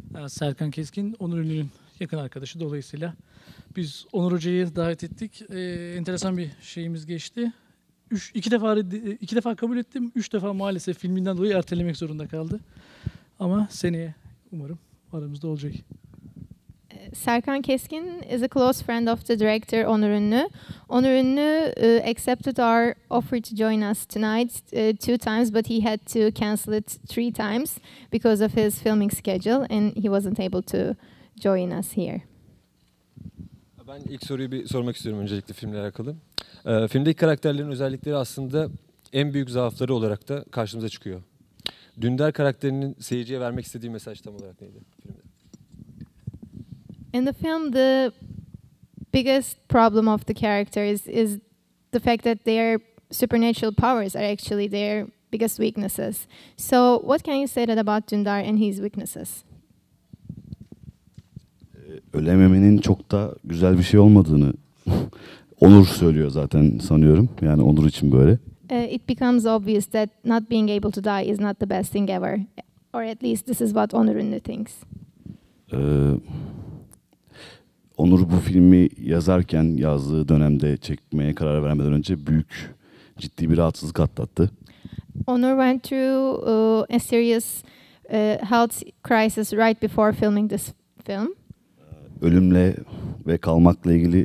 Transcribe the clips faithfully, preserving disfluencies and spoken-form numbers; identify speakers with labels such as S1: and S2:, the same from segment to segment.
S1: Ee, Serkan Keskin, Onur Ünlü'nün yakın arkadaşı. Dolayısıyla biz Onur Hoca'yı davet ettik. Ee, enteresan bir şeyimiz geçti. Üç, iki defa iki defa kabul ettim. Üç defa maalesef filminden dolayı ertelemek zorunda kaldı. Ama seneye umarım aramızda olacak.
S2: Serkan Keskin is a close friend of the director Onur Ünlü. Onur Ünlü uh, accepted our offer to join us tonight uh, two times, but he had to cancel it three times because of his filming schedule, and he wasn't able to join us here.
S3: Ben ilk soruyu bir sormak istiyorum öncelikle filmle alakalı. Ee, filmdeki karakterlerin özellikleri aslında en büyük zaafları olarak da karşımıza çıkıyor. Dündar karakterinin seyirciye vermek istediği mesaj tam olarak neydi filmde?
S2: In the film, the biggest problem of the characters is the fact that their supernatural powers are actually their biggest weaknesses. So, what can you say that about Dündar and his weaknesses?
S4: Ölememenin çok da güzel bir şey olmadığını Onur söylüyor zaten sanıyorum. Yani Onur için böyle.
S2: Uh, it becomes obvious that not being able to die is not the best thing ever. Or at least this is what Onur Ünlü thinks.
S4: Ee, Onur bu filmi yazarken yazdığı dönemde çekmeye karar vermeden önce büyük ciddi bir rahatsızlık atlattı.
S2: Onur went through uh, a serious uh, health crisis right before filming this film.
S4: Ölümle ve kalmakla ilgili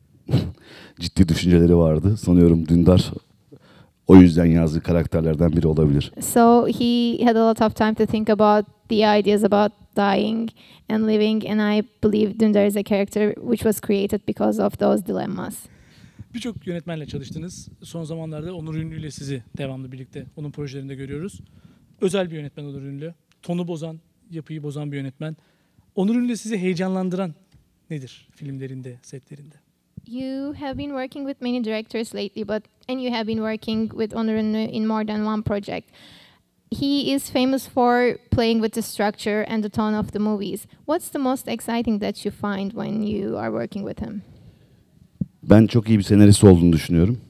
S4: ciddi düşünceleri vardı. Sanıyorum Dündar o yüzden yazdığı karakterlerden biri olabilir.
S2: So he had a lot of time to think about the ideas about dying and living, and I believe Dündar is a character which was created because of those dilemmas.
S1: Birçok yönetmenle çalıştınız. Son zamanlarda Onur Ünlü ile sizi devamlı birlikte onun projelerinde görüyoruz. Özel bir yönetmen Onur Ünlü. Tonu bozan, yapıyı bozan bir yönetmen. Onur Ünlü sizi heyecanlandıran nedir filmlerinde, setlerinde?
S2: You have been working with many directors lately, but and you have been working with Onur Ünlü in more than one project. He is famous for playing with the structure and the tone of the movies. What's the most exciting that you find when you are working with him?
S4: Ben çok iyi bir senarist olduğunu düşünüyorum.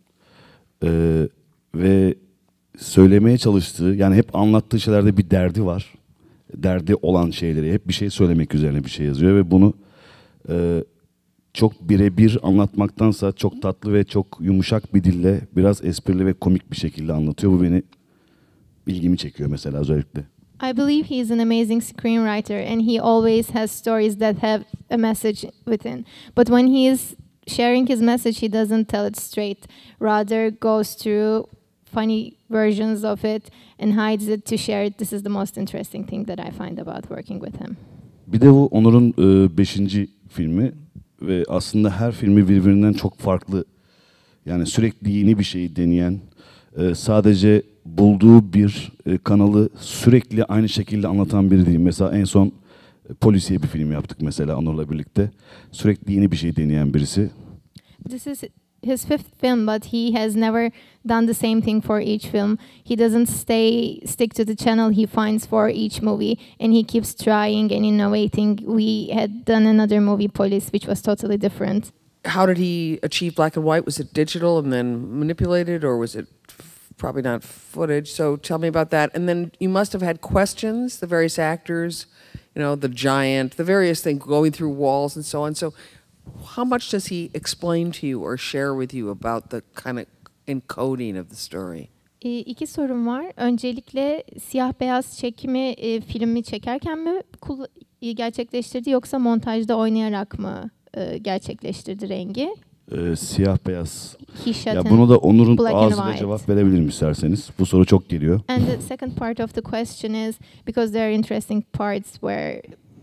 S4: Ee, ve söylemeye çalıştığı, yani hep anlattığı şeylerde bir derdi var. Derdi olan şeyleri, hep bir şey söylemek üzerine bir şey yazıyor ve bunu e, çok birebir anlatmaktansa çok tatlı ve çok yumuşak bir dille, biraz esprili ve komik bir şekilde anlatıyor. Bu beni ilgimi çekiyor mesela özellikle.
S2: I believe he is an amazing screenwriter and he always has stories that have a message within. But when he is sharing his message, he doesn't tell it straight. Rather goes through funny versions of it and hides it to share it. This is the most interesting thing that I find about working with him.
S4: Bir de bu Onur'un e, beşinci filmi ve aslında her filmi birbirinden çok farklı. Yani sürekli yeni bir şeyi deneyen, e, sadece bulduğu bir e, kanalı sürekli aynı şekilde anlatan biri değil. Mesela en son e, polisiye bir film yaptık mesela Onur'la birlikte. Sürekli yeni bir şey deneyen birisi.
S2: This is his fifth film, but he has never done the same thing for each film. He doesn't stay stick to the channel he finds for each movie, and he keeps trying and innovating. We had done another movie, Police, which was totally different.
S5: How did he achieve black and white? Was it digital and then manipulated, or was it f- probably not footage? So tell me about that. And then you must have had questions, the various actors, you know, the giant, the various things going through walls and so on. So how much does he explain to you or share with you about the kind of encoding of the story?
S2: E, iki sorum var. Öncelikle siyah beyaz çekimi e, filmi çekerken mi kul- gerçekleştirdi yoksa montajda oynayarak mı e, gerçekleştirdi rengi?
S4: Ee, siyah beyaz.
S2: He
S4: Ya bunu da Onur'un
S2: black and
S4: ağzıyla
S2: white.
S4: cevap verebilirim isterseniz. Bu soru çok geliyor.
S2: And the second part of the question is because there are interesting parts where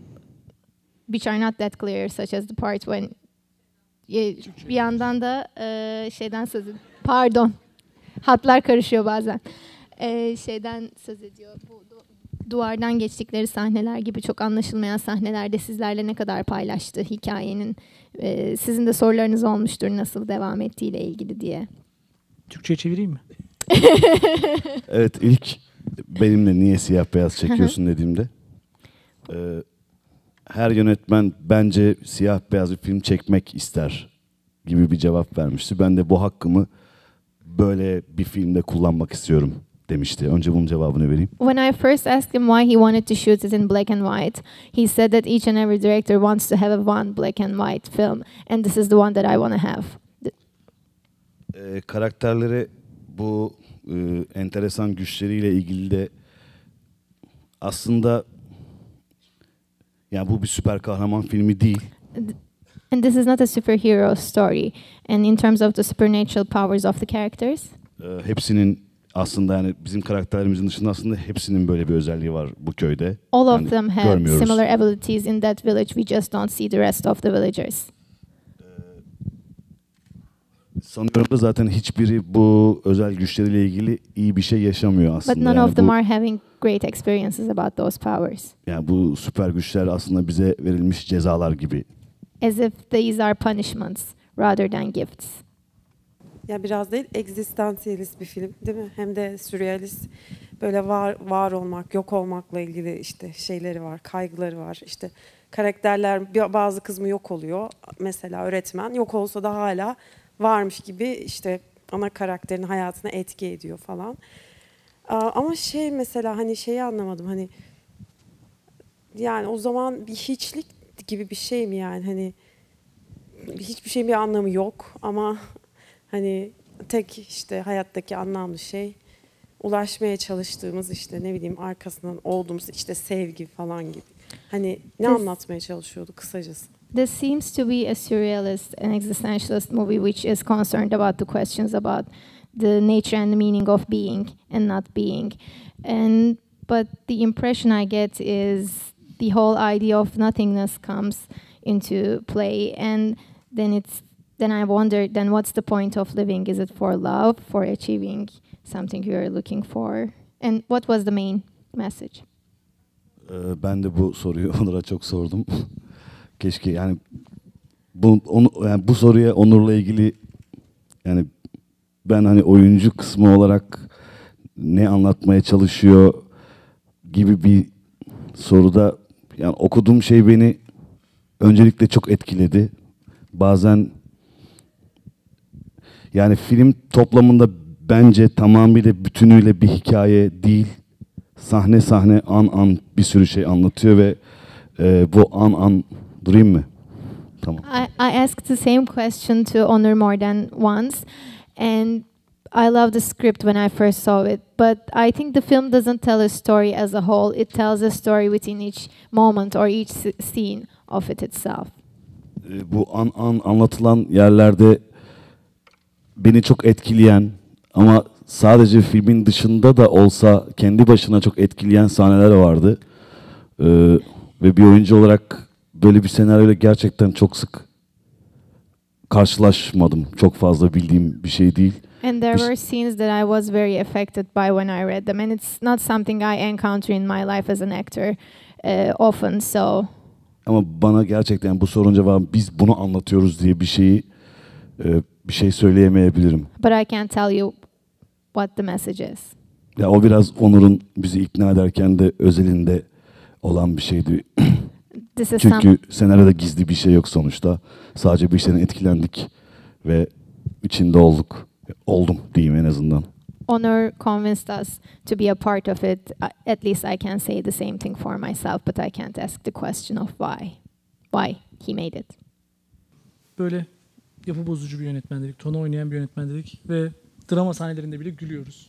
S2: which are not that clear, such as the part when e, bir yandan da e, şeyden söz ediyor. Pardon. Hatlar karışıyor bazen. E, şeyden söz ediyor. Bu du- duvardan geçtikleri sahneler gibi çok anlaşılmayan sahnelerde sizlerle ne kadar paylaştı hikayenin. E, sizin de sorularınız olmuştur nasıl devam ettiğiyle ilgili diye.
S1: Türkçe'ye çevireyim mi?
S4: Evet, ilk benimle niye siyah beyaz çekiyorsun dediğimde e, her yönetmen bence siyah beyaz bir film çekmek ister gibi bir cevap vermişti. Ben de bu hakkımı böyle bir filmde kullanmak istiyorum demişti. Önce bunun cevabını vereyim.
S2: When I first asked him why he wanted to shoot it in black and white, he said that each and every director wants to have a one black and white film, and this is the one that I want to have.
S4: Ee, karakterlere bu e, enteresan güçleriyle ilgili de aslında yani bu bir süper kahraman filmi değil.
S2: And this is not a superhero story. And in terms of the supernatural powers of the characters,
S4: Ee, hepsinin aslında yani bizim karakterlerimizin dışında aslında hepsinin böyle bir özelliği var bu köyde.
S2: all of
S4: Yani
S2: them have
S4: görmüyoruz.
S2: similar abilities in that village. We just don't see the rest of the villagers.
S4: Sanıyorum da zaten hiçbiri bu özel güçleriyle ilgili iyi bir şey yaşamıyor aslında.
S2: But none
S4: Yani
S2: of them
S4: bu,
S2: are having great experiences about those powers.
S4: yani bu süper güçler aslında bize verilmiş cezalar gibi.
S2: As if these are punishments rather than gifts.
S6: Ya biraz değil, egzistansiyelist bir film değil mi? Hem de sürrealist, böyle var var olmak, yok olmakla ilgili işte şeyleri var, kaygıları var. İşte karakterler, bir- bazı kısmı yok oluyor. Mesela öğretmen yok olsa da hala varmış gibi işte ana karakterin hayatına etki ediyor falan. Aa, ama şey mesela hani şeyi anlamadım hani yani o zaman bir hiçlik gibi bir şey mi yani hani hiçbir şeyin bir anlamı yok ama hani tek işte hayattaki anlamlı şey ulaşmaya çalıştığımız işte ne bileyim arkasından olduğumuz işte sevgi falan gibi. Hani ne
S2: This-
S6: anlatmaya çalışıyordu kısacası?
S2: This seems to be a surrealist and existentialist movie which is concerned about the questions about the nature and the meaning of being and not being. And but the impression I get is the whole idea of nothingness comes into play, and then it's then I wonder then what's the point of living? Is it for love, for achieving something you're looking for? And what was the main message?
S4: Ee, ben de bu soruyu Onur'a çok sordum. Keşke yani bu onu yani bu soruya Onur'la ilgili yani ben hani oyuncu kısmı olarak ne anlatmaya çalışıyor gibi bir soruda yani okuduğum şey beni öncelikle çok etkiledi. Bazen yani film toplamında bence tamamıyla bütünüyle bir hikaye değil. Sahne sahne an an bir sürü şey anlatıyor ve e, bu an an durayım mı? Tamam.
S2: I, I asked the same question to Onur more than once, and I love the script when I first saw it. But I think the film doesn't tell a story as a whole. It tells a story within each moment or each s- scene of it itself.
S4: E, bu an an anlatılan yerlerde beni çok etkileyen ama sadece filmin dışında da olsa kendi başına çok etkileyen sahneler vardı. E, ve bir oyuncu olarak böyle bir senaryoyla gerçekten çok sık karşılaşmadım. Çok fazla bildiğim bir şey değil.
S2: And there
S4: Bis-
S2: were scenes that I was very affected by when I read them, and it's not something I encounter in my life as an actor uh, often. So
S4: Ama bana gerçekten bu sorunun cevabı biz bunu anlatıyoruz diye bir şeyi e, bir şey söyleyemeyebilirim.
S2: but I can't tell you what the message is.
S4: Ya o biraz Onur'un bizi ikna ederken de özelinde olan bir şeydi.
S2: This is some
S4: Çünkü senaryoda gizli bir şey yok sonuçta. Sadece bir şeyden etkilendik ve içinde olduk. Oldum diyeyim en azından.
S2: Honor convinced us to be a part of it. Uh, At least I can say the same thing for myself, but I can't ask the question of why. Why he made it.
S1: Böyle yapı bozucu bir yönetmen dedik, tonu oynayan bir yönetmen dedik ve drama sahnelerinde bile gülüyoruz.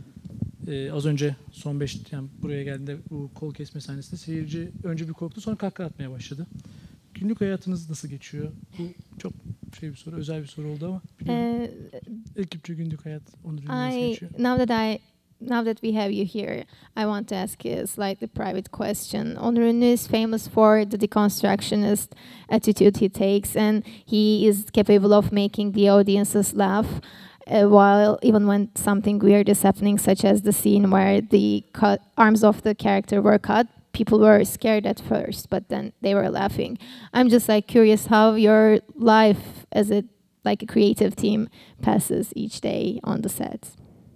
S1: Ee, az önce son beş, yani buraya geldiğinde bu kol kesme sahnesinde seyirci önce bir korktu, sonra kahkaha atmaya başladı. Günlük hayatınız nasıl geçiyor? Bu çok şey bir soru, özel bir soru oldu ama biliyorum.
S2: Uh,
S1: Ekipçe günlük hayat Onur'un nasıl
S2: I
S1: geçiyor?
S2: now that I now that we have you here, I want to ask you a slightly private question. Onur Ünlü is famous for the deconstructionist attitude he takes, and he is capable of making the audiences laugh. Uh, while even when something weird is happening, such as the scene where the cut, arms of the character were cut, people were scared at first, but then they were laughing. I'm just like curious how your life as a like a creative team passes each day on the set.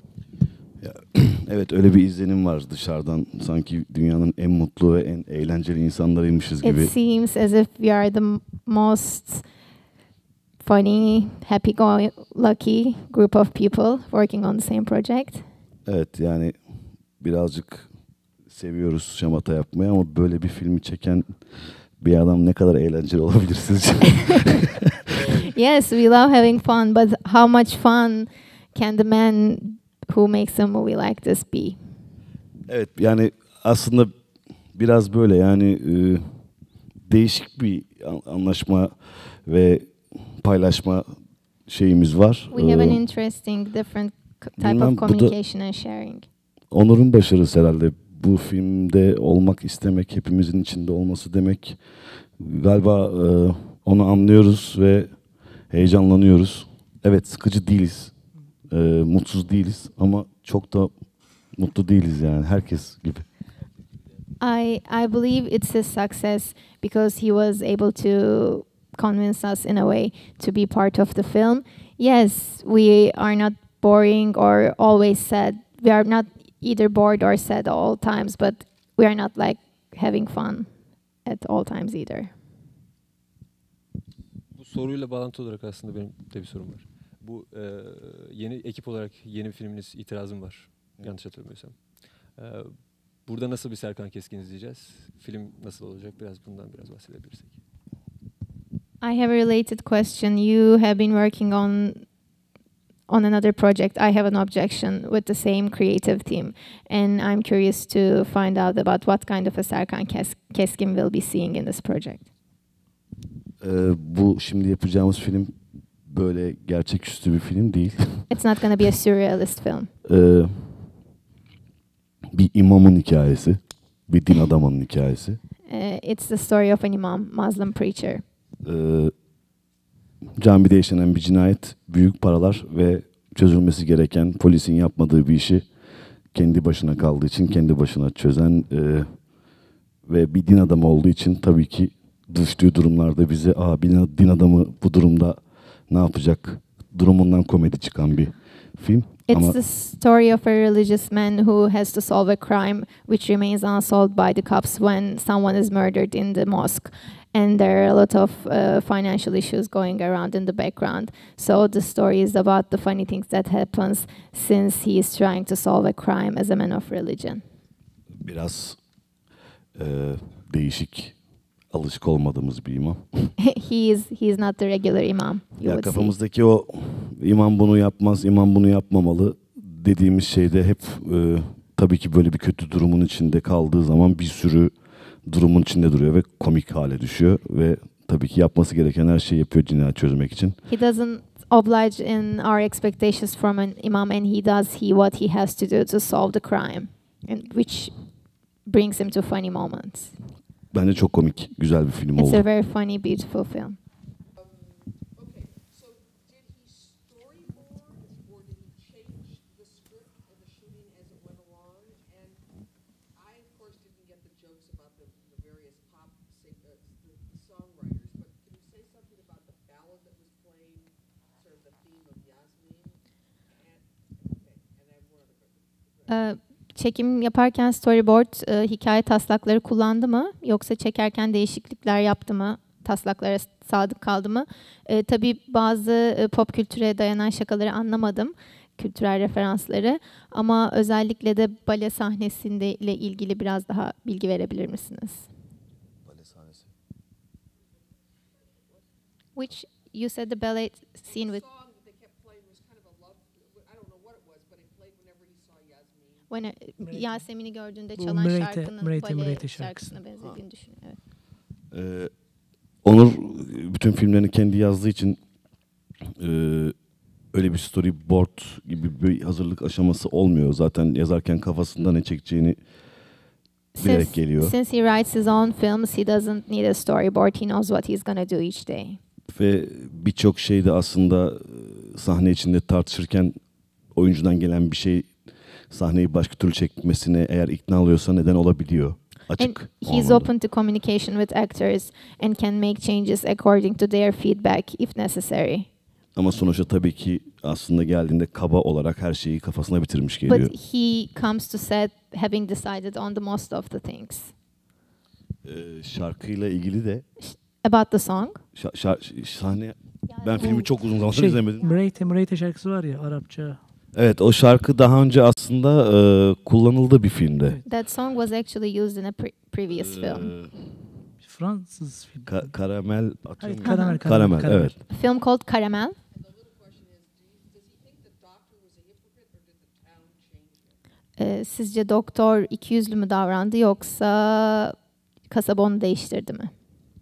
S4: Ya, evet öyle bir izlenim var dışarıdan. Sanki dünyanın en mutlu ve en eğlenceli insanlarıymışız gibi.
S2: It seems as if we are the m- most funny, happy-go-lucky group of people working on the same project.
S4: Evet yani birazcık seviyoruz şamata yapmayı ama böyle bir filmi çeken bir adam ne kadar eğlenceli olabilir sizce?
S2: Yes, we love having fun, but how much fun can the man who makes a movie like this be?
S4: Evet yani aslında biraz böyle yani e, değişik bir an- anlaşma ve paylaşma şeyimiz var.
S2: We have an
S4: Ee,
S2: interesting, different c- type
S4: bilmem,
S2: of
S4: bu da-
S2: communication and sharing.
S4: Onur'un başarısı herhalde. Bu filmde olmak istemek, hepimizin içinde olması demek. Galiba e, onu anlıyoruz ve heyecanlanıyoruz. Evet sıkıcı değiliz, e, mutsuz değiliz ama çok da mutlu değiliz yani herkes gibi.
S2: I I believe it's a success because he was able to convince us in a way to be part of the film. Yes, we are not boring or always sad. We are not either bored or sad at all times, but we are not like having fun at all times either.
S3: Bu soruyla bağlantılı olarak aslında benim de bir sorum var. Bu e, yeni ekip olarak yeni filminiz itirazım var. Yanlış hatırlamıyorsam. E, burada nasıl bir Serkan Keskin izleyeceğiz? Film nasıl olacak? Biraz bundan biraz bahsedebilirsek.
S2: I have a related question. You have been working on on another project. I have an objection with the same creative team, and I'm curious to find out about what kind of a Serkan Kes- Keskin will be seeing in this project.
S4: E, bu şimdi yapacağımız film böyle gerçeküstü bir film değil.
S2: It's not going to be a surrealist film.
S4: E, bir imamın hikayesi, bir din adamının hikayesi.
S2: Uh, it's the story of an imam, Muslim preacher.
S4: Ee, camide işlenen bir cinayet, büyük paralar ve çözülmesi gereken polisin yapmadığı bir işi kendi başına kaldığı için kendi başına çözen e, ve bir din adamı olduğu için tabii ki düştüğü durumlarda bize aa bir din adamı bu durumda ne yapacak durumundan komedi çıkan bir film.
S2: It's
S4: Ama
S2: the story of a religious man who has to solve a crime which remains unsolved by the cops when someone is murdered in the mosque. And there are a lot of uh, financial issues going around in the background. So the story is about the funny things that happens since he is trying to solve a crime as a man of religion.
S4: biraz e, değişik, alışık olmadığımız bir imam.
S2: he is he is not the regular imam. You
S4: Ya
S2: would see.
S4: kafamızdaki o imam bunu yapmaz, imam bunu yapmamalı dediğimiz şeyde hep e, tabii ki böyle bir kötü durumun içinde kaldığı zaman bir sürü durumun içinde duruyor ve komik hale düşüyor ve tabii ki yapması gereken her şeyi yapıyor cinayet çözmek için.
S2: He doesn't oblige in our expectations from an imam, and he does he what he has to do to solve the crime, and which brings him to funny moments.
S4: Bence çok komik, güzel bir film
S2: It's
S4: oldu.
S2: a very funny, beautiful film.
S5: Okay, so did he storyboard or did he change the script and the shooting as it went along? And I, of course, didn't get the jokes about the, the various pop sing, uh, the, the songwriters, but can you say something about the ballad that was playing, sort of the theme of Yasmin? And, okay, and I have one other question.
S2: Ee, çekim yaparken storyboard e, hikaye taslakları kullandı mı? Yoksa çekerken değişiklikler yaptı mı? Taslaklara sadık kaldı mı? Ee, tabii bazı e, pop kültüre dayanan şakaları anlamadım. Kültürel referansları. Ama özellikle de bale sahnesinde ile ilgili biraz daha bilgi verebilir misiniz? Which you said the ballet scene with
S5: song that they kept playing was kind of a love, I don't know what it was, but it played whenever he saw Yasmin.
S2: when, e, Yasemin'i gördüğünde
S1: Bu
S2: çalan
S1: Mreyte-
S2: şarkının
S1: Mreyte-
S2: bale
S1: Mreyte
S2: şarkısına
S1: şarkısı.
S2: benzediğini düşünüyorum. Evet.
S4: Ee, Onur bütün filmlerini kendi yazdığı için e, öyle bir storyboard gibi bir hazırlık aşaması olmuyor. Zaten yazarken kafasında ne çekeceğini bilerek
S2: Since,
S4: geliyor.
S2: since he writes his own films, he doesn't need a storyboard. He knows what he's gonna do each day.
S4: Ve birçok şeyde aslında e, sahne içinde tartışırken oyuncudan gelen bir şey sahneyi başka türlü çekmesine eğer ikna oluyorsa neden olabiliyor.
S2: And
S4: Açık. o
S2: he's
S4: anlamda.
S2: open to communication with actors and can make changes according to their feedback if necessary.
S4: Ama sonuçta tabii ki aslında geldiğinde kaba olarak her şeyi kafasına bitirmiş geliyor.
S2: But he comes to set having decided on the most of the things.
S4: Ee, şarkıyla ilgili de
S2: About the song,
S4: şa- şa- sahne ben filmi çok uzun zamandır
S1: Şey,
S4: izlemedim.
S1: Mreyte, Mreyte şarkısı var ya Arapça.
S4: Evet, o şarkı daha önce aslında e, kullanıldı bir filmde.
S2: That song was actually used in a pre- previous film.
S4: Ee,
S1: Fransız film.
S4: Ka- karamel atıyor
S1: Hayır,
S4: muyum?
S1: karamel,
S4: Karamel,
S1: karamel,
S4: evet.
S2: A film called Caramel. Ee, sizce doktor ikiyüzlü mü davrandı yoksa kasaba onu değiştirdi mi?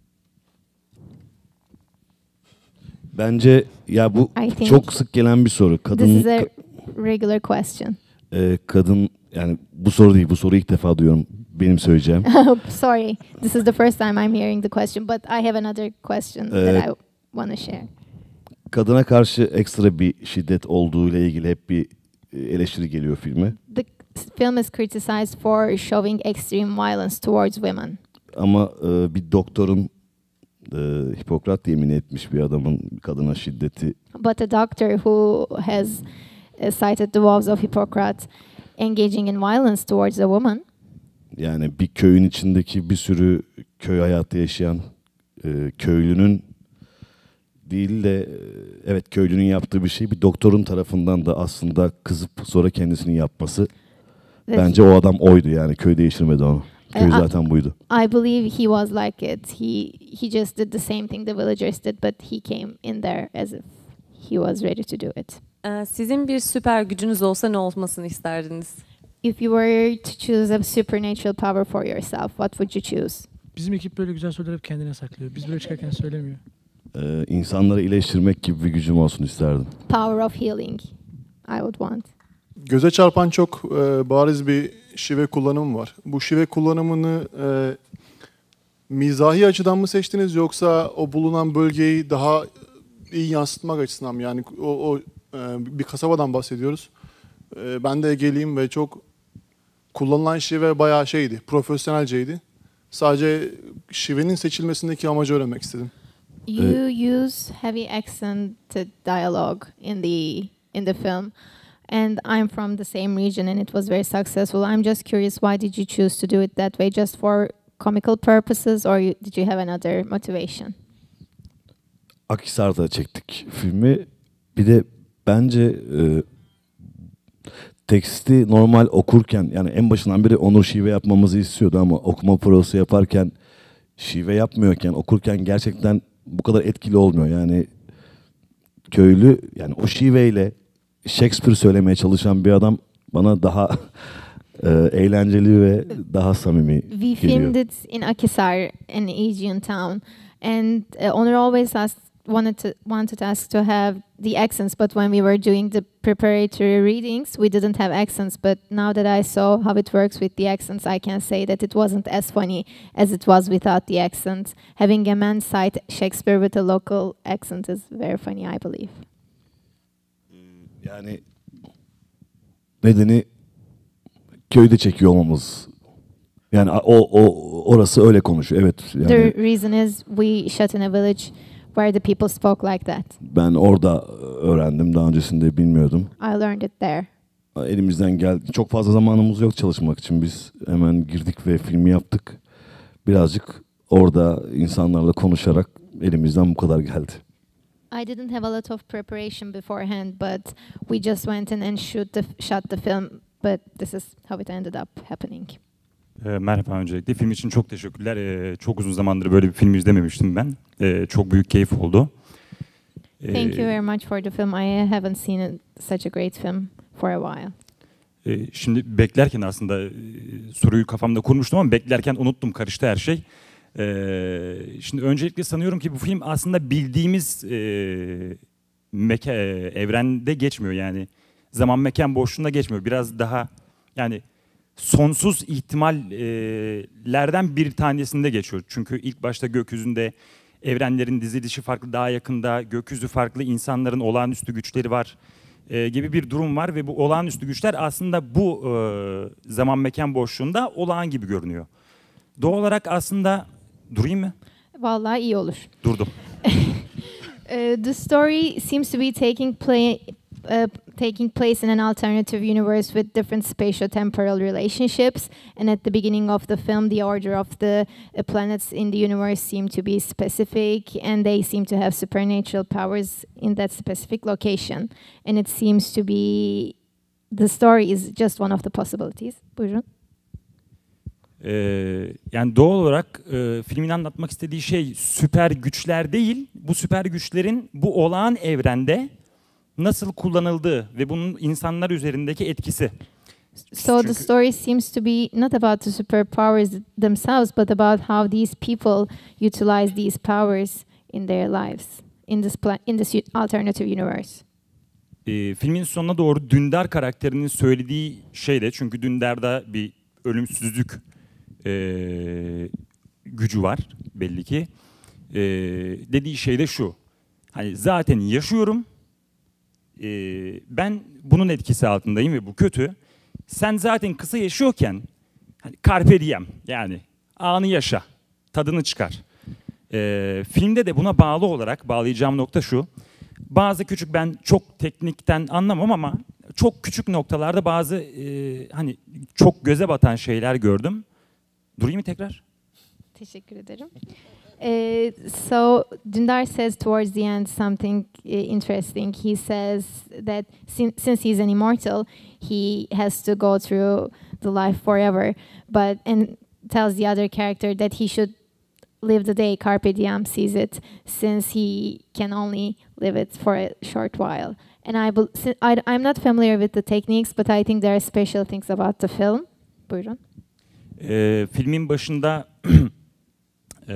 S4: Bence ya bu
S2: I think
S4: çok sık gelen bir soru. Kadın
S2: This is a regular question.
S4: e, kadın yani bu soru değil, bu soruyu ilk defa duyuyorum. Benim söyleyeceğim.
S2: Sorry, this is the first time I'm hearing the question, but I have another question
S4: Ee,
S2: that I want to share.
S4: Kadına karşı ekstra bir şiddet olduğu ile ilgili hep bir e, eleştiri geliyor filme.
S2: The film is criticized for showing extreme violence towards women.
S4: Ama e, bir doktorun e, Hipokrat yemin etmiş bir adamın kadına şiddeti
S2: But a doctor who has uh, cited the vows of Hippocrates engaging in violence towards a woman,
S4: yani bir köyün içindeki bir sürü köy hayatı yaşayan e, köylünün değil de e, evet köylünün yaptığı bir şey bir doktorun tarafından da aslında kızıp sonra kendisinin yapması.
S2: that
S4: Bence o adam oydu yani köy değiştirmedi onu. Köy
S2: E, a-
S4: zaten buydu.
S2: I believe he was like it. He he just did the same thing the villagers did, but he came in there as if he was ready to do it.
S7: Ee, Sizin bir süper gücünüz olsa ne olmasını isterdiniz?
S2: If you were to choose a supernatural power for yourself, what would you choose?
S1: Bizim ekip böyle güzel soruları hep kendine saklıyor. Biz böyle çıkarken söylemiyor.
S4: Ee, insanları iyileştirmek gibi bir gücüm olsun isterdim.
S2: Power of healing, I would want.
S8: Göze çarpan çok e, bariz bir şive kullanımı var. Bu şive kullanımını e, mizahi açıdan mı seçtiniz yoksa o bulunan bölgeyi daha iyi yansıtmak açısından mı? Yani o, o e, bir kasabadan bahsediyoruz. E, ben de Ege'liyim ve çok kullanılan şive bayağı şeydi, profesyonelceydi. Sadece şivenin seçilmesindeki amacı öğrenmek istedim.
S2: You use heavy accented dialogue in the in the film, and I'm from the same region, and it was very successful. I'm just curious, why did you choose to do it that way? Just for comical purposes, or you, did you have another motivation?
S4: Akhisar'da çektik filmi. Bir de bence e, teksti normal okurken yani en başından beri Onur şive yapmamızı istiyordu ama okuma prosu yaparken şive yapmıyorken okurken gerçekten bu kadar etkili olmuyor. Yani köylü yani o şiveyle Shakespeare söylemeye çalışan bir adam bana daha e, eğlenceli ve daha samimi
S2: We
S4: geliyor.
S2: filmed it in Akhisar, an Aegean town, and uh, Onur always asked, wanted to wanted us to have the accents, but when we were doing the preparatory readings, we didn't have accents. But now that I saw how it works with the accents, I can say that it wasn't as funny as it was without the accents. Having a man cite Shakespeare with a local accent is very funny, I believe.
S4: Yani nedeni köyde çekiyor olmamız. Yani o o orası öyle konuşuyor. Evet yani
S2: The reason is we shot in a village where the people spoke like that.
S4: ben orada öğrendim. Daha öncesinde bilmiyordum.
S2: I learned it there.
S4: Elimizden geldi. Çok fazla zamanımız yok çalışmak için. Biz hemen girdik ve filmi yaptık. Birazcık orada insanlarla konuşarak elimizden bu kadar geldi.
S2: I didn't have a lot of preparation beforehand, but we just went in and shoot the, shot the film. But this is how it ended up happening.
S9: E, merhaba öncelikle. Film için çok teşekkürler. E, çok uzun zamandır böyle bir film izlememiştim ben. E, çok büyük keyif oldu. E,
S2: Thank you very much for the film. I haven't seen it, such a great film for a while.
S9: e, şimdi beklerken aslında e, soruyu kafamda kurmuştum ama beklerken unuttum. Karıştı her şey. E, şimdi öncelikle sanıyorum ki bu film aslında bildiğimiz e, meka, e, evrende geçmiyor. Yani zaman mekan boşluğunda geçmiyor. Biraz daha yani sonsuz ihtimallerden bir tanesinde geçiyor. Çünkü ilk başta gökyüzünde evrenlerin dizilişi farklı, daha yakında gökyüzü farklı, insanların olağanüstü güçleri var e, gibi bir durum var ve bu olağanüstü güçler aslında bu e, zaman mekan boşluğunda olağan gibi görünüyor. Doğal olarak aslında durayım mı?
S2: Vallahi iyi olur.
S9: Durdum.
S2: Uh, the story seems to be taking play, uh, taking place in an alternative universe with different spatio-temporal relationships. And at the beginning of the film, the order of the uh, planets in the universe seem to be specific, and they seem to have supernatural powers in that specific location. And it seems to be the story is just one of the possibilities. Buyurun.
S9: Ee, yani doğal olarak e, filmin anlatmak istediği şey süper güçler değil, bu süper güçlerin bu olağan evrende nasıl kullanıldığı ve bunun insanlar üzerindeki etkisi.
S2: So the
S9: Çünkü-
S2: story seems to be not about the superpowers themselves, but about how these people utilize these powers in their lives in this pla- in this u- alternative universe.
S9: Ee, filmin sonuna doğru Dündar karakterinin söylediği şey de, çünkü Dündar'da bir ölümsüzlük e, gücü var belli ki. E, dediği şey de şu: hani zaten yaşıyorum, e, ben bunun etkisi altındayım ve bu kötü. Sen zaten kısa yaşıyorken hani carpe diem, yani anı yaşa, tadını çıkar. E, filmde de buna bağlı olarak bağlayacağım nokta şu: bazı küçük, ben çok teknikten anlamam ama çok küçük noktalarda bazı e, hani çok göze batan şeyler gördüm. Durayım mı tekrar?
S2: Teşekkür ederim. Uh, so Dündar says towards the end something uh, interesting. He says that sin- since he's an immortal, he has to go through the life forever, but and tells the other character that he should live the day, carpe diem, sees it, since he can only live it for a short while. And I, bel- si- I I'm not familiar with the techniques, but I think there are special things about the film. Buyurun.
S9: E, filmin başında e,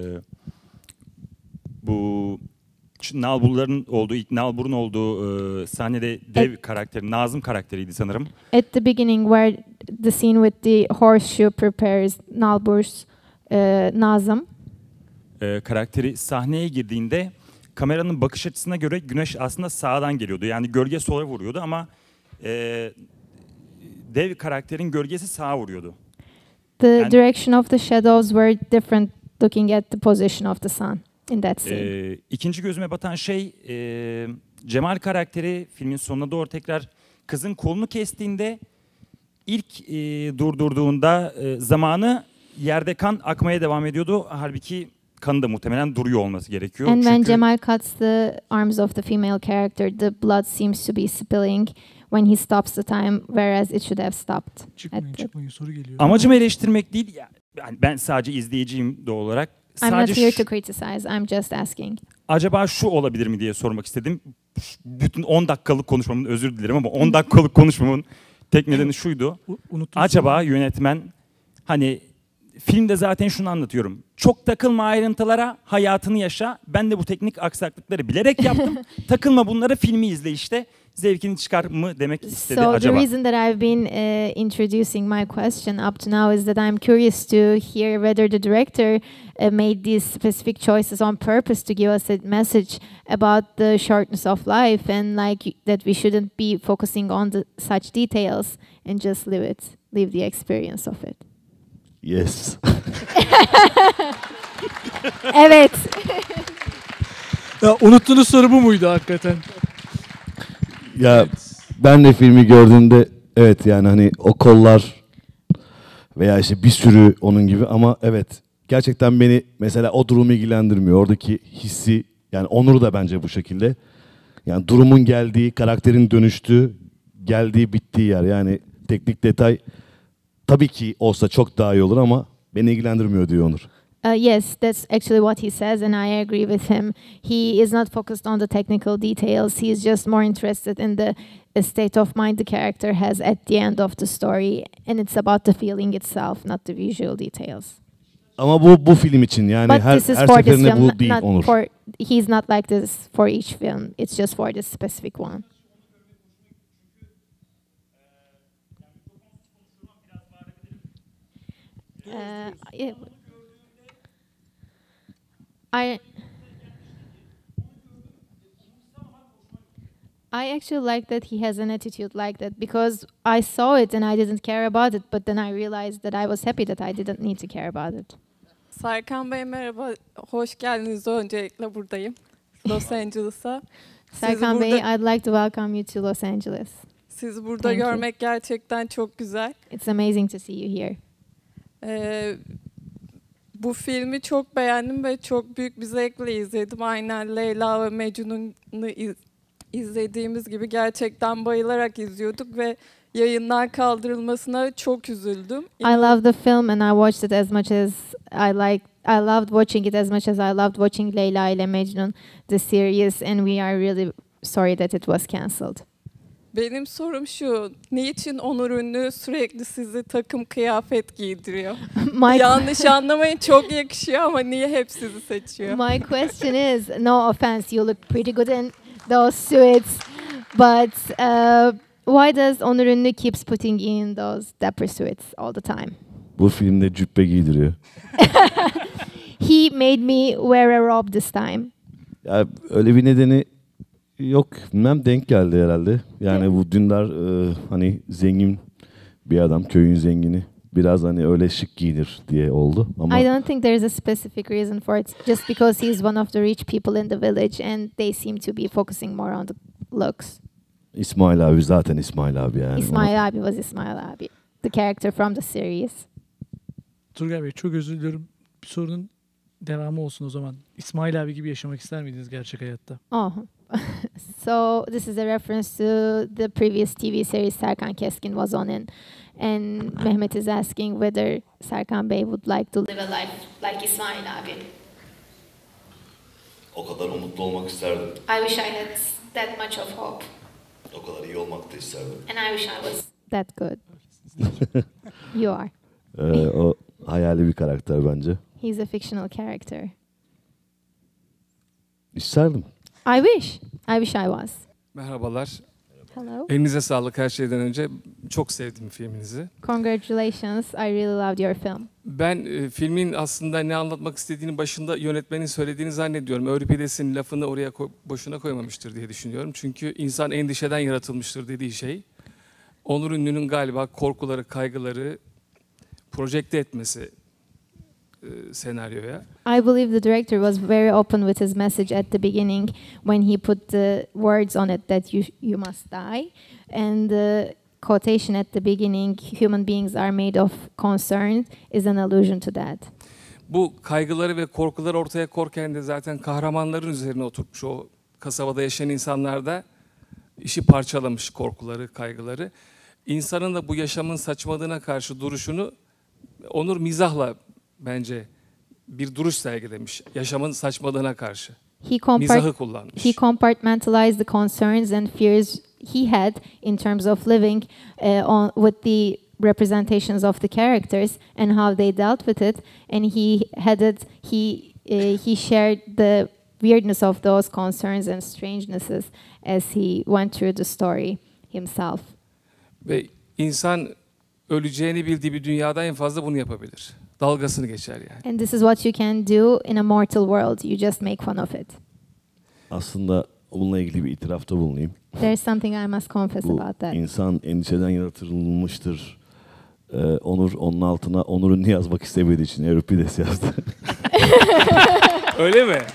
S9: bu ç- nalburların olduğu, ilk nalburun olduğu e, sahnede dev
S2: Et-
S9: karakteri, Nazım karakteriydi sanırım.
S2: At the beginning, where the scene with the horseshoe prepares Nalbur's uh, Nazım.
S9: E, karakteri sahneye girdiğinde kameranın bakış açısına göre güneş aslında sağdan geliyordu. Yani gölge sola vuruyordu ama e, dev karakterin gölgesi sağa vuruyordu.
S2: The
S9: And-
S2: direction of the shadows were different looking at the position of the sun in that scene.
S9: E, ikinci gözüme batan şey, e, Cemal karakteri filmin sonuna doğru tekrar kızın kolunu kestiğinde, ilk e, durdurduğunda e, zamanı yerde kan akmaya devam ediyordu. Halbuki kanı da muhtemelen duruyor olması gerekiyor.
S2: And when
S9: Çünkü
S2: Cemal cuts the arms of the female character, the blood seems to be spilling when he stops the time, whereas it should have stopped.
S1: Çıkmayın
S2: at the-
S1: çıkmayın soru geliyor.
S9: amacım eleştirmek değil. ya- Yani ben sadece izleyiciyim doğal olarak.
S2: I'm not
S9: Sadece
S2: here
S9: şu-
S2: to criticize. I'm just asking.
S9: acaba şu olabilir mi diye sormak istedim. Bütün on dakikalık konuşmamın, özür dilerim ama on dakikalık konuşmamın tek nedeni şuydu.
S1: U- unuttum
S9: Acaba yönetmen, hani filmde zaten şunu anlatıyorum: çok takılma ayrıntılara, hayatını yaşa. Ben de bu teknik aksaklıkları bilerek yaptım. Takılma bunlara, filmi izle işte. Zevkini çıkar mı demek istedi
S2: So
S9: acaba.
S2: the reason that I've been uh, introducing my question up to now is that I'm curious to hear whether the director uh, made these specific choices on purpose to give us a message about the shortness of life, and like y- that we shouldn't be focusing on the, such details and just live it, live the experience of it.
S4: Yes.
S2: Evet.
S1: Ya, unuttuğunuz soru bu muydu hakikaten?
S4: Ya ben de filmi gördüğümde evet, yani hani o kollar veya işte bir sürü onun gibi, ama evet gerçekten beni mesela o durum ilgilendirmiyor. Oradaki hissi, yani Onur da bence bu şekilde. Yani durumun geldiği, karakterin dönüştüğü, geldiği, bittiği yer. Yani teknik detay tabii ki olsa çok daha iyi olur ama beni ilgilendirmiyor diyor Onur.
S2: Uh, yes, that's actually what he says, and I agree with him. He is not focused on the technical details. He is just more interested in the uh, state of mind the character has at the end of the story, and it's about the feeling itself, not the visual details.
S4: Ama bu bu film için yani
S2: But
S4: her
S2: this is
S4: her
S2: for this
S4: seferinde
S2: film,
S4: bu değil
S2: not
S4: Onur.
S2: for. He's not like this for each film. It's just for this specific one. Uh, yeah. I I actually like that he has an attitude like that, because I saw it and I didn't care about it, but then I realized that I was happy that I didn't need to care about it.
S10: Serkan Bey merhaba, hoş geldiniz. Öncelikle buradayım, Los Angeles'a. Sizi
S2: Serkan Bey,
S10: burada,
S2: I'd like to welcome you to Los Angeles.
S10: sizi burada
S2: Thank you.
S10: görmek gerçekten çok güzel.
S2: It's amazing to see you here.
S10: Ee, bu filmi çok beğendim ve çok büyük bir zevkle izledim. Aynen Leyla ve Mecnun'u iz- izlediğimiz gibi gerçekten bayılarak izliyorduk ve yayından kaldırılmasına çok üzüldüm.
S2: I love the film and I watched it as much as I like. I loved watching it as much as I loved watching Leyla ile Mecnun, the series, and we are really sorry that it was cancelled.
S10: Benim sorum şu, niçin Onur Ünlü sürekli sizi takım kıyafet giydiriyor?
S2: My
S10: Yanlış anlamayın, çok yakışıyor ama niye hep sizi seçiyor?
S2: My question is, no offense, you look pretty good in those suits, but uh, why does Onur Ünlü keeps putting in those dapper suits all the time?
S4: Bu filmde cübbe giydiriyor.
S2: He made me wear a robe this time.
S4: Ya öyle bir nedeni yok. Bilmem, denk geldi herhalde. Yani bu Dündar e, hani zengin bir adam, köyün zengini. Biraz hani öyle şık giyinir diye oldu. Ama
S2: I don't think there is a specific reason for it. Just because he's one of the rich people in the village and they seem to be focusing more on the looks.
S4: İsmail abi zaten İsmail abi yani.
S2: İsmail abi was İsmail abi. The character from the series.
S1: Turgay Bey çok özür diliyorum. Bir sorunun devamı olsun o zaman. İsmail abi gibi yaşamak ister miydiniz gerçek hayatta?
S2: Oh. So this is a reference to the previous T V series Serkan Keskin was on in. And Mehmet is asking whether Serkan Bey would like to live a life like İsmail abi.
S4: O kadar umutlu olmak isterdim.
S2: I wish I had that much of hope.
S4: O kadar iyi olmak da isterdim.
S2: And I wish I was that good. You are.
S4: Ee, o hayali bir karakter bence.
S2: He's a fictional character.
S4: İsterdim.
S2: I wish. I wish I was.
S11: Merhabalar.
S2: Hello.
S11: Elinize sağlık her şeyden önce. Çok sevdim filminizi.
S2: Congratulations. I really loved your film.
S11: Ben e, filmin aslında ne anlatmak istediğini başında yönetmenin söylediğini zannediyorum. Euripides'in lafını oraya ko- boşuna koymamıştır diye düşünüyorum. Çünkü insan endişeden yaratılmıştır dediği şey. Onur Ünlü'nün galiba korkuları, kaygıları projekte etmesi e, senaryoya.
S2: I believe the director was very open with his message at the beginning when he put the words on it that you you must die, and the quotation at the beginning, human beings are made of concern, is an allusion to that.
S11: Bu kaygıları ve korkuları ortaya korken de zaten kahramanların üzerine oturtmuş, o kasabada yaşayan insanlar da işi parçalamış, korkuları, kaygıları. İnsanın da bu yaşamın saçmalığına karşı duruşunu Onur mizahla bence bir duruş sergilemiş, yaşamın saçmalığına karşı.
S2: He compart-
S11: Mizahı kullanmış.
S2: He compartmentalized the concerns and fears he had in terms of living uh, on with the representations of the characters and how they dealt with it, and he had it. He uh, he shared the weirdness of those concerns and strangenesses as he went through the story himself.
S11: Ve insan öleceğini bildiği bir dünyada en fazla bunu yapabilir. Dalgasını geçer yani.
S2: And this is what you can do in a mortal world. You just make fun of it.
S4: Aslında bununla ilgili bir itirafta bulunayım.
S2: There's something I must confess
S4: Bu
S2: about that.
S4: insan endişeden yaratılmıştır. Ee, Onur onun altına Onur'un ne yazmak istemediği için Euripides yazdı.
S11: Öyle mi?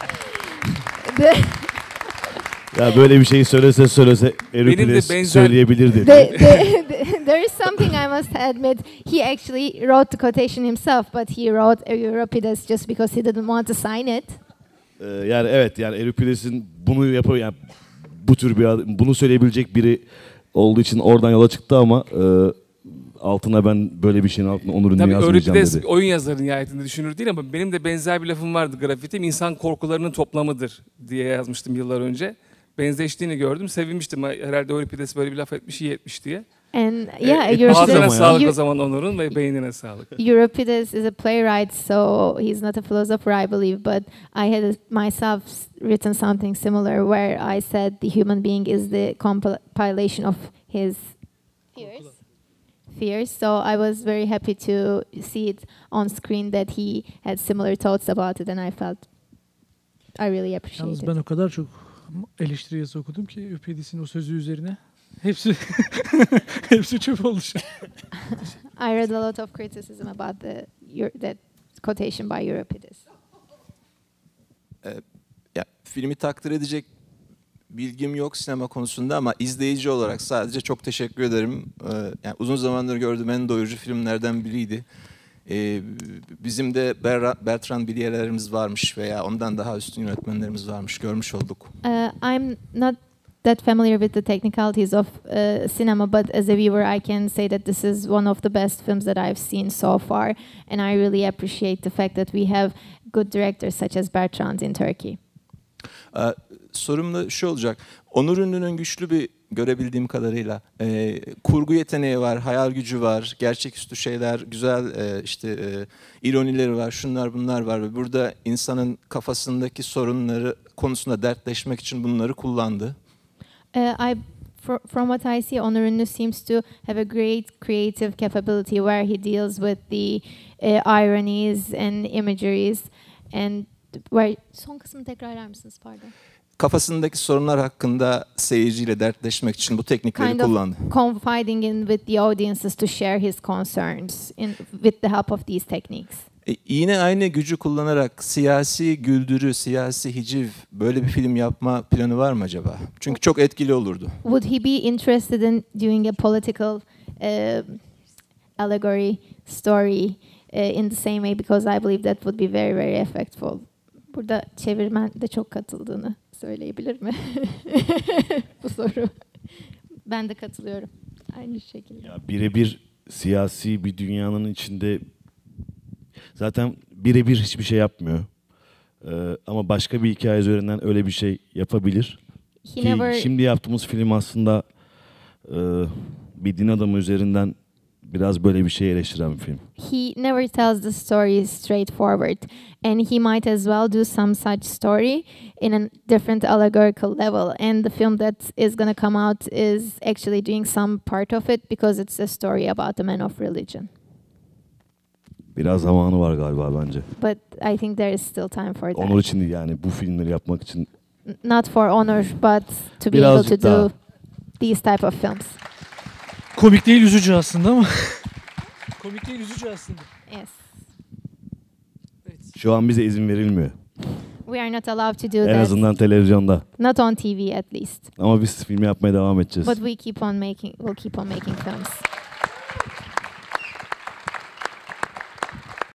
S4: Ya böyle bir şeyi söylese söylese Euripides
S11: benzer-
S4: söyleyebilir dedi.
S2: The- the- the- there is something I must admit. He actually wrote the quotation himself, but he wrote Euripides just because he didn't want to sign it.
S4: Ee, yani evet, yani Euripides'in bunu yapıyor, yani bu tür bir adam- bunu söyleyebilecek biri olduğu için oradan yola çıktı ama e, altına ben böyle bir şeyin altına Onur'un
S11: Tabii
S4: yazmayacağım
S11: Euripides
S4: dedi.
S11: oyun yazarı nihayetinde düşünür değil ama benim de benzer bir lafım vardı grafitim. İnsan korkularının toplamıdır diye yazmıştım yıllar önce. Benzeştiğini gördüm, sevinmiştim. Herhalde Euripides böyle bir laf etmiş, iyi etmiş diye.
S2: And yeah,
S11: Ee, ağzına
S2: Euripides,
S11: sağlık o
S2: Eu-
S11: zaman Onur'un ve beynine sağlık.
S2: Euripides is a playwright, so he's not a philosopher, I believe. But I had myself s- written something similar where I said the human being is the compilation of his fears. Fears. So I was very happy to see it on screen that he had similar thoughts about it, and I felt I really appreciate
S1: Yalnız
S2: it.
S1: ben o kadar çok eleştiri yazısı okudum ki Euripides'in o sözü üzerine. Hepsi hepsi çöp oldu.
S2: I read a lot of criticism about the Eur- that quotation by Euripides.
S12: Ee, ya, filmi takdir edecek bilgim yok sinema konusunda ama izleyici olarak sadece çok teşekkür ederim. Ee, yani uzun zamandır gördüğüm en doyurucu filmlerden biriydi. Ee, bizim de Ber- Bertrand Billier'lerimiz varmış veya ondan daha üstün yönetmenlerimiz varmış, görmüş olduk.
S2: Uh, I'm not that familiar with the technicalities of uh, cinema, but as a viewer, I can say that this is one of the best films that I've seen so far, and I really appreciate the fact that we have good directors such as Bertrand in Turkey.
S12: Ee, sorum da şu olacak. Onur Ünlü'nün güçlü bir, görebildiğim kadarıyla e, kurgu yeteneği var, hayal gücü var, gerçeküstü şeyler, güzel e, işte e, ironileri var, şunlar bunlar var ve burada insanın kafasındaki sorunları konusunda dertleşmek için bunları kullandı.
S2: Uh, I, fr from what I see, Onur Ünlü seems to have a great creative capability where he deals with the uh, ironies and imageries, and where... Son kısmını tekrarlar mısınız, pardon?
S12: Kafasındaki sorunlar hakkında seyirciyle dertleşmek için bu teknikleri
S2: kind
S12: kullandı.
S2: Of confiding in with the audiences to share his concerns in, with the help of these techniques.
S12: E, yine aynı gücü kullanarak siyasi güldürü, siyasi hiciv böyle bir film yapma planı var mı acaba? Çünkü çok etkili olurdu.
S2: Would he be interested in doing a political uh, allegory story uh, in the same way? Because I believe that would be very very effectful. Burada çevirmen de çok katıldığını söyleyebilir mi? Bu soru. Ben de katılıyorum. Aynı şekilde.
S4: Ya birebir siyasi bir dünyanın içinde zaten birebir hiçbir şey yapmıyor. Ee, ama başka bir hikaye üzerinden öyle bir şey yapabilir.
S2: He
S4: Ki
S2: never...
S4: şimdi yaptığımız film aslında e, bir din adamı üzerinden biraz böyle bir şey eleştiren bir film.
S2: He never tells the story straightforward, and he might as well do some such story in a different allegorical level. And the film that is going to come out is actually doing some part of it because it's a story about a man of religion.
S4: Biraz zamanı var galiba bence.
S2: But I think there is still time for that.
S4: Onur için değil, yani bu filmleri yapmak için.
S2: Not for Onur, but to be
S4: Birazcık
S2: able to
S4: daha.
S2: do these type of films.
S1: Komik değil, üzücü aslında ama. Komik değil, üzücü aslında.
S2: Yes.
S4: Şu an bize izin verilmiyor.
S2: We are not allowed to do
S4: En
S2: that.
S4: azından televizyonda.
S2: Not on T V at least.
S4: Ama biz film yapmaya devam edeceğiz.
S2: But we keep on making, we'll keep on making films.